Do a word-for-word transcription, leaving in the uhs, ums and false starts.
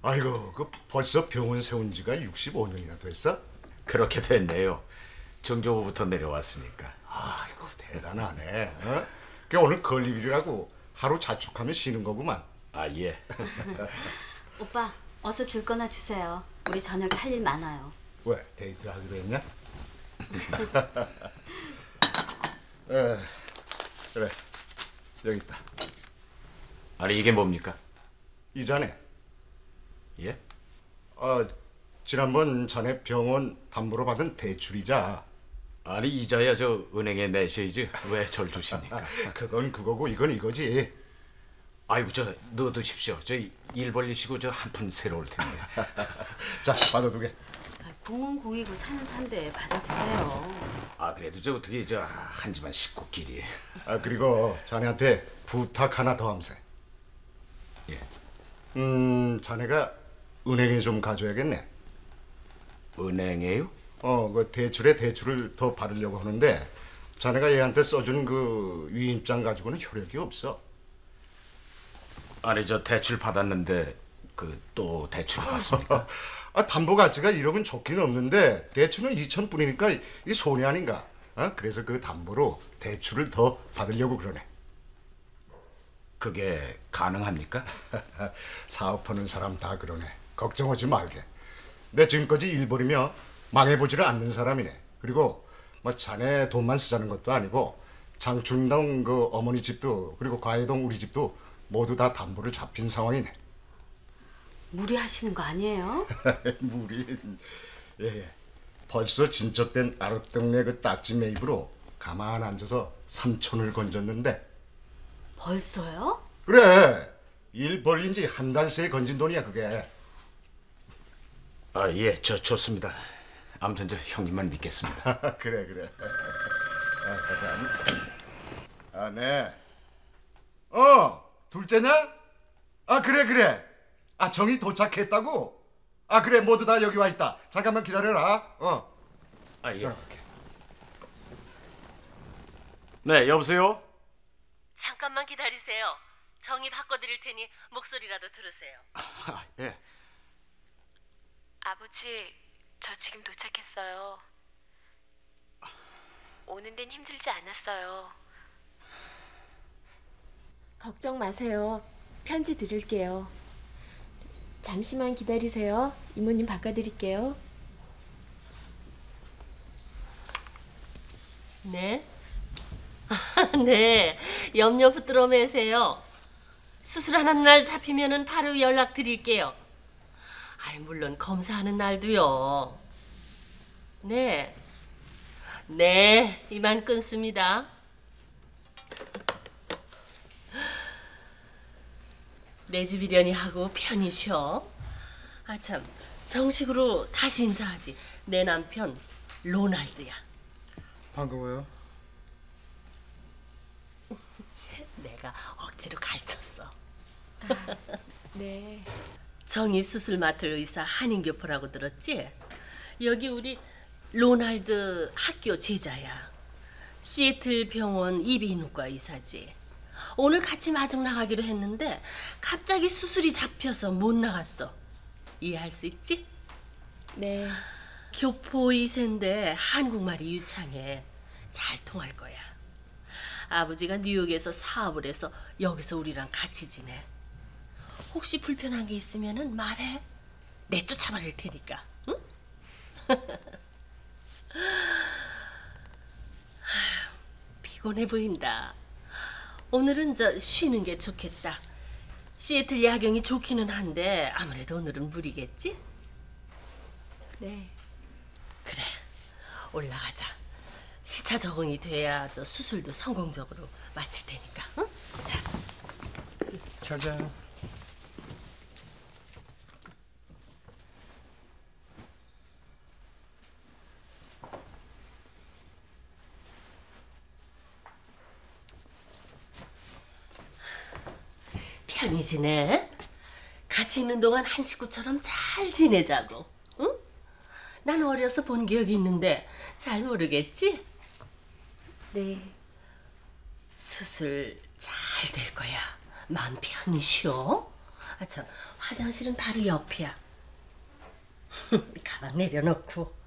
아이고, 그 벌써 병원 세운 지가 육십오 년이나 됐어? 그렇게 됐네요. 정조부부터 내려왔으니까. 아이고, 대단하네. 어? 그 오늘 건립일이라고 하루 자축하며 쉬는 거구만. 아, 예. 오빠, 어서 줄 거나 주세요. 우리 저녁에 할 일 많아요. 왜, 데이트 하기로 했냐? 에, 그래, 여기 있다. 아니, 이게 뭡니까? 이자네. 예? 어, 지난번 자네 병원 담보로 받은 대출이자. 아니, 이자야 저 은행에 내셔야지 왜 절 주십니까? 그건 그거고 이건 이거지. 아이고, 저 넣어두십시오. 저 일 벌리시고 저 한 푼 새로 올 텐데. 자, 받아두게. 공은 공이고 사는 산데 받아주세요. 아, 그래도 저 어떻게 저 한 집안 식구끼리. 아, 그리고 자네한테 부탁 하나 더 함세. 예. 음, 자네가 은행에 좀 가줘야겠네. 은행에요? 어, 그 대출에 대출을 더 받으려고 하는데 자네가 얘한테 써준 그 위임장 가지고는 효력이 없어. 아니, 저 대출 받았는데 그 또 대출 받습니까? 아, 담보 가치가 일억은 좋긴 없는데 대출은 이천 뿐이니까 이 손해 아닌가? 어? 그래서 그 담보로 대출을 더 받으려고 그러네. 그게 가능합니까? 사업하는 사람 다 그러네. 걱정하지 말게. 내 지금까지 일 벌이며 망해보지를 않는 사람이네. 그리고 뭐 자네 돈만 쓰자는 것도 아니고 장충동 그 어머니 집도 그리고 과해동 우리 집도 모두 다 담보를 잡힌 상황이네. 무리하시는 거 아니에요? 무리. 예, 예. 벌써 진척된 아랫동네 그 딱지 매입으로 가만 앉아서 삼천을 건졌는데. 벌써요? 그래. 일 벌린 지 한 달 새에 건진 돈이야 그게. 아, 예, 저 좋습니다. 아무튼 저 형님만 믿겠습니다. 그래 그래. 아, 잠깐. 아, 네. 어, 둘째냐? 아, 그래 그래. 아, 정이 도착했다고? 아, 그래, 모두 다 여기 와 있다. 잠깐만 기다려라. 어. 아, 예. 전화할게. 네, 여보세요? 잠깐만 기다리세요. 정의 바꿔드릴 테니 목소리라도 들으세요. 아, 예. 아버지, 저 지금 도착했어요. 오는 데는 힘들지 않았어요. 걱정 마세요. 편지 드릴게요. 잠시만 기다리세요. 이모님 바꿔드릴게요. 네? 네, 염려 붙들어 매세요. 수술하는 날 잡히면은 바로 연락드릴게요. 아이, 물론 검사하는 날도요. 네, 네, 이만 끊습니다. 내 집이려니 하고 편히 쉬어. 아, 참, 정식으로 다시 인사하지. 내 남편 로날드야. 반가워요. 내가 억지로 가르쳤어. 아, 네. 정희 수술 맡을 의사 한인교포라고 들었지? 여기 우리 로날드 학교 제자야. 시애틀 병원 이비인후과 의사지. 오늘 같이 마중 나가기로 했는데 갑자기 수술이 잡혀서 못 나갔어. 이해할 수 있지? 네. 교포 이세인데 한국말이 유창해. 잘 통할 거야. 아버지가 뉴욕에서 사업을 해서 여기서 우리랑 같이 지내. 혹시 불편한 게 있으면은 말해. 내 쫓아버릴 테니까. 응? 피곤해 보인다. 오늘은 저 쉬는 게 좋겠다. 시애틀 야경이 좋기는 한데 아무래도 오늘은 무리겠지? 네. 그래, 올라가자. 시차 적응이 돼야 저 수술도 성공적으로 마칠 테니까. 응? 자. 잘 자요. 편히 지내. 같이 있는 동안 한 식구처럼 잘 지내자고. 응? 난 어려서 본 기억이 있는데 잘 모르겠지? 네. 수술 잘 될 거야. 마음 편히 쉬어. 아, 참, 화장실은 바로 옆이야. 가방 내려놓고.